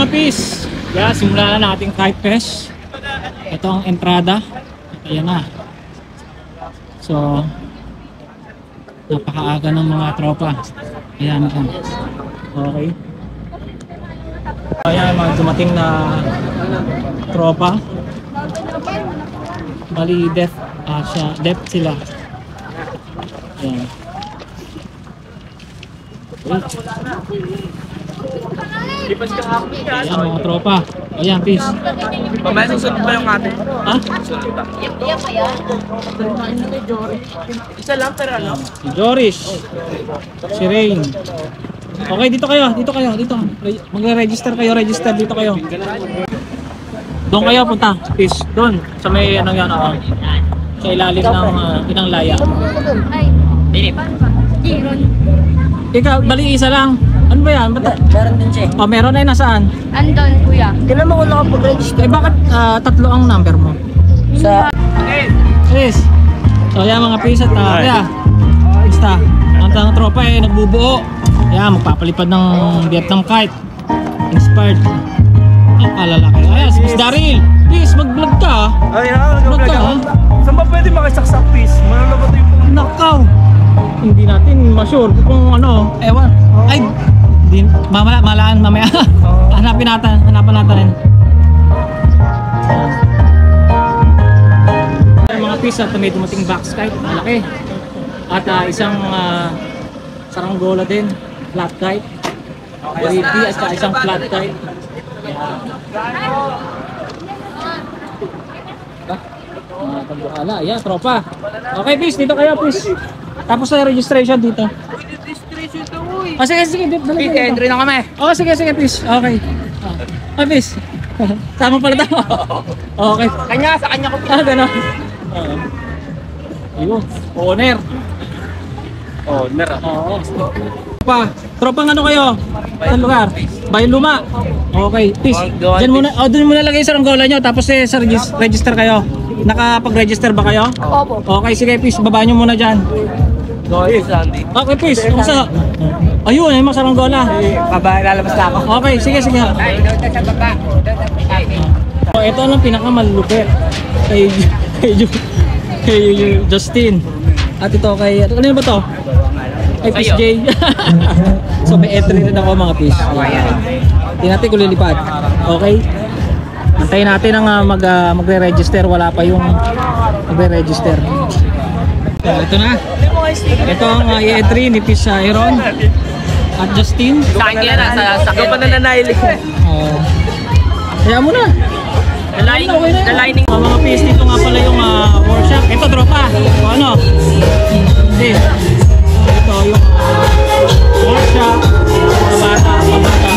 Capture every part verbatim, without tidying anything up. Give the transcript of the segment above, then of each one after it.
mga pis. Yeah, simulan na natin kite fest. Ito ang entrada. Ayan na. So, napakaaga ng mga tropa. Ayan na. Okay. Ayan, mga dumating na tropa. Bali, death, ah, siya, death sila. Ayan. Ayan mga tropa. Ayan, peace. Mamaya susunod ba yung ate? Ha? Isa lang pero ano? Si Joris. Si Rain. Okay, dito kayo. Dito kayo. Dito. Magre-register kayo. Register dito kayo. Doon kayo punta. Peace. Doon. Sa may ano yan. Uh, sa ilalim ng uh, inang laya. Ay. Dinip. Giron. Ikaw, bali isa lang. Ano ba yan? Ba't? Meron din siya. Oh, meron na yun. Nasaan? Andon, kuya. Kailan mo kung nakapag-register? Eh, bakit uh, tatlo ang number mo? Sa... Yes. So, yan mga peace at uh, kaya. Basta. Ang tanong tropa eh, nagbubuo. Yan, magpapalipad ng Vietnam kite. Inspired. Ang kalalaki. Ayan, si Miss Daryl. Please, mag-vlog ka. Ay, na, Vlog ka, ha? Saan ba pwede makisaksak piece? Manalabat yung pang... Nakaw. Hindi natin ma-sure kung ano. Ewan. Ay, di, mamala, malaan mamaya. Hanapin natin, hanapan natin rin. Mga piece at may dumating box kite, malaki. At uh, isang uh, saranggola din, flat kite. Pretty at saka isang flat kite. Mga pagbuhala, yeah, tropa. Okay, peace, dito kayo, peace. Tapos na registration dito. Registration to, uy! Ah, sige, sige, dito. Peace, entry na kami. Oh, sige, sige, peace. Okay. Ah, peace. Tama pala daw. Okay. Kanya, sa kanya ko. Ah, gano'n. Ayun, owner. Owner ah. Oo. Pa, tropang ano kayo? Saan lugar? Bayan Luma. Okay, peace. Diyan muna, oh, doon muna lagay sa ranggola nyo, tapos eh, sa regis- register kayo. Nakapag-register ba kayo? Opo. Okay, sige, peace. Babaan nyo muna dyan. Doy, Sandy. Okay, peace. Kumusta? Ayun, ayun, sa ranggola. Baba, lalabas na ako. Okay, sige, sige. Ay, doon sa baba. So, ito ang pinakamalupit kay kay, kay Justin. At ito kay ano yun ba to? Kay Fish J. So may entry rin ako mga fish. Tingnan natin kung lilipad. Okay? Antayin natin ang uh, mag, uh, magre-register. Wala pa yung magre-register. So, ito na. Ito ang uh, i-entry ni Fish uh, Aaron at Justin. Sa akin yan, sa sakit. Ikaw pa nananahilig. Uh, kaya mo na. The lining. The lining. Uh, mga P S dito nga pala yung uh, workshop. Ito tropa. O ano? Hindi. Ito yung uh, workshop. Mga bata. Mga bata.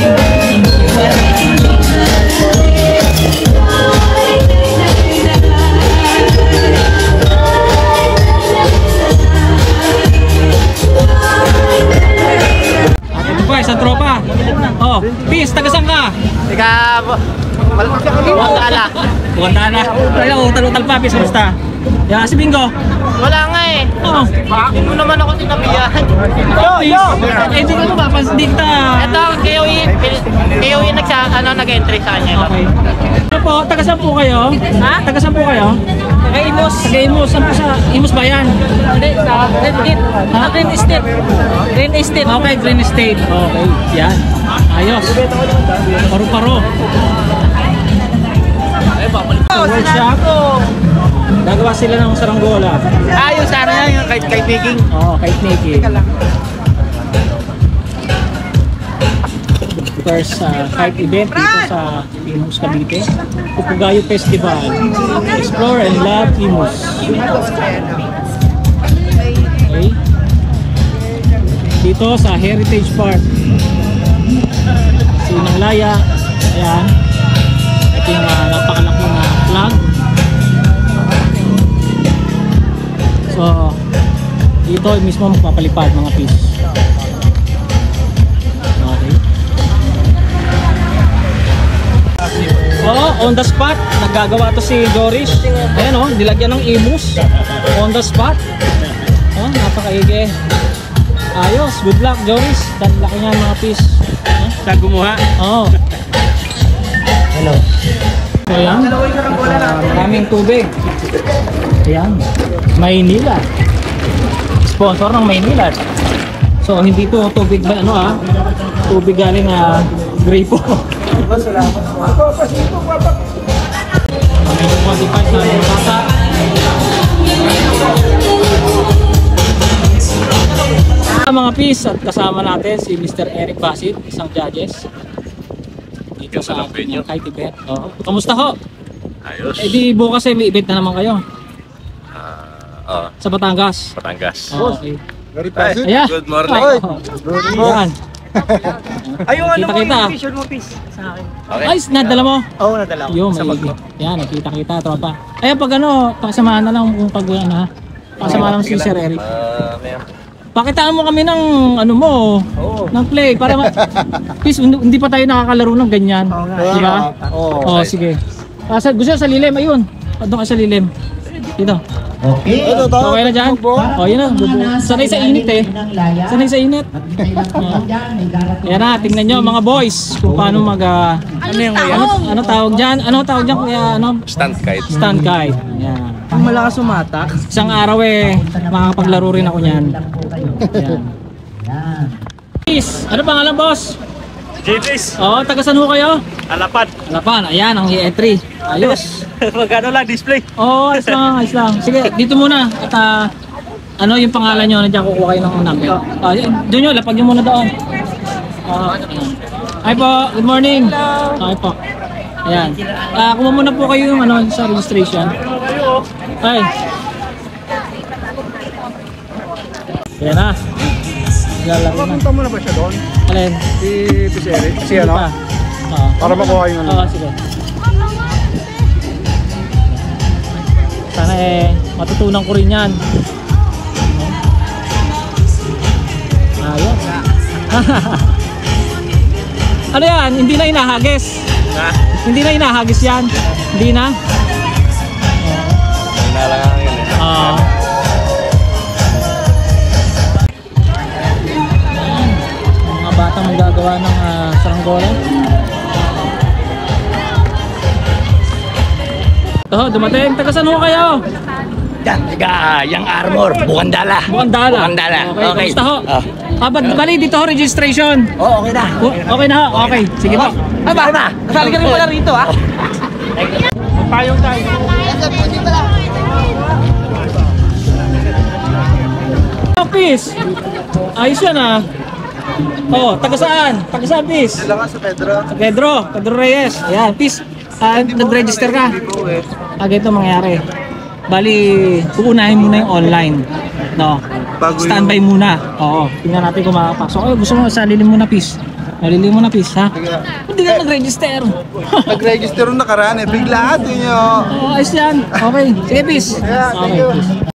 At ito pa, isang tropa. Oh, Peace, taga-saan ka? Teka, Buwantala. Buwantala. Ayaw, utal-utal pa, Peace, basta. Yan, si Bingo. Wala nga eh. Oo. Bakit mo naman ako sinabihan? Yo, yo! Eh, di ko ano ba? Hindi kita... Ito, K O E. K O E nagsa, ano, nag-entry sa kanya. Okay. Ano po? Taga-saan po kayo? Ha? Taga-saan po kayo? Taga-Imus. Taga-Imus. Saan po sa Imus Bayan? Hindi, sa Red Gate. Ha? Green Estate. Green Estate. Okay, Green Estate. Okay, yan. Ayos. Paro-paro. Sa workshop, gagawa sila ng saranggola. Ah, yung sana yan, yung kite kite making. Oo, kite making. First uh, kite event dito sa Imus, Cavite. Pupugayo Festival. Explore and love Imus. Okay. Dito sa Heritage Park. Sinang Laya. Ayan. Ito yung uh, napakalaking uh, flag. So, dito mismo magpapalipad mga fish. Okay. Oo, on the spot. Naggagawa to si Joris. Ayan o, nilagyan ng Imus. On the spot. Oh, napakaigi. Ayos, good luck Joris. Dan laki niya mga fish. Sa gumawa? Oo. Hello. So yan, uh, maraming tubig. Ayan, Maynila. Sponsor ng Maynila. So hindi to tubig ba ano ah, tubig galing ah, Gripo. Medyo qualified sa mga bata. Mga peace, at kasama natin si Mister Eric Basit, isang judges dito sa ating kay Tibet. Oh, kamusta ho? Ayos. Eh di bukas ay may event na naman kayo Ah, sa Batangas. Batangas. Oh, okay. Very Ay, Ayan. good morning. Oh, Ayan. Ayun, ano mo Kita-kita. yung vision mo, please? Sa akin. Okay. Ay, nadala mo? Oo, nadala ko. Yung may yan, nakita-kita tropa. Ay, pag ano, pakasamahan na lang kung pag ano ha. Pakasamahan lang si Sir Eric. Ah, Mayor. Pakitaan mo kami ng ano mo, ng play para ma- please hindi, hindi pa tayo nakakalaro ng ganyan. Di ba? Oo. Oh, sige. Ah, sa, gusto sa lilim, ayun. Doon ka sa lilim. Dito. Okay. Okay na dyan? Oh, yun na. Sanay sa init eh. Sanay sa init. Yan na, tingnan nyo mga boys kung paano mag... ah, Ano yung ano, ano tawag dyan? Ano tawag dyan kuya? Ano? Stand kite. Stand guide. Yan. Ang malakas sumata. Isang araw eh, makakapaglaro rin ako niyan. Yan. Peace. Ano pangalan boss? J-Face, Oo, taga saan ho kayo? alapad. Alapan, ayan ang E three. Ayos. Magkano lang display? Oo, ayos lang, ayos lang. Sige, dito muna. At ah, ano yung pangalan nyo? Nandiyan kukuha kayo ng number. Ah, doon nyo, lapag nyo muna doon. Ah, hi po, good morning. Hi po. Ayan. Ah, kumuha muna po kayo yung ano, sa registration. Ay. Ayan na. Lalaro na. Punta mo na ba siya doon? Alin? Si Piseri? Si Sige ano? pa. Oo. Para makuha yung ano. Oo, sige. Sana eh, matutunan ko rin yan. Ayos. Ano yan? Hindi na inahagis. Ha? Hindi na inahagis yan. Hindi na. Nalangan yun eh. Ah. Ayan. Mga batang magagawa ng uh, saranggola. Ito, dumating. Taga saan ho kayo? Yan, tiga, yung armor, Bukandala. Bukandala. Bukandala. Okay, Okay. kamusta ho? Ah. Ah, ba't bali dito ho registration? Oo, okay na. Oh, okay na ho? Okay, sige po. Ay, ba na? Kasali ka rin pala rito, ah. Magpayong tayo. Peace. Ayos yan ah. Oh, taga saan? Taga saan, Peace? Sila nga sa Pedro. Sa Pedro, Pedro Reyes. Ayan, Peace. Ah, nag-register ka? Ah, ganito mangyari. Bali, uunahin muna yung online. No. Bago Standby muna. Oo. Tingnan natin kung makapasok. Oh, gusto mo sa lilim muna, Peace. Nalilim mo na, Peace, ha? Hindi ka nag-register. Nag-register nung nakaraan eh. Bigla, ito nyo. Oo, ayos yan. Okay. Sige, Peace. Okay, Peace.